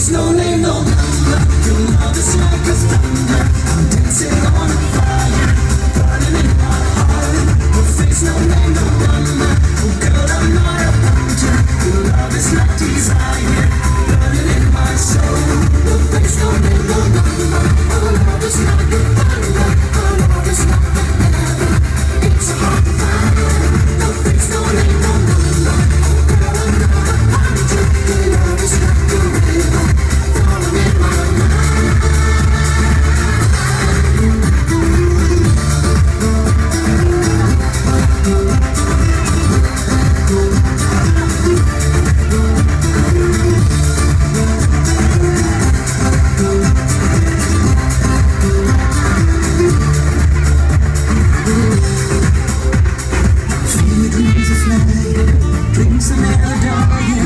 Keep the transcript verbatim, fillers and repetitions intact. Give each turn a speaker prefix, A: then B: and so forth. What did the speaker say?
A: face, no name, no number. Your love is like a thunder. I'm dancing on a fire, burning in my heart. Your face, no name, no number. Oh girl, I'm not a hunter. Your love is like desire, burning in my soul. Your face, no name, no number. Oh love is like a thunder. Oh love is like a heaven. It's a hot fire. Your face, no name, no number. Oh girl, I'm not a hunter. Your love is like a river, falling in my mind. Feel your dreams are flying, dreams are never dying.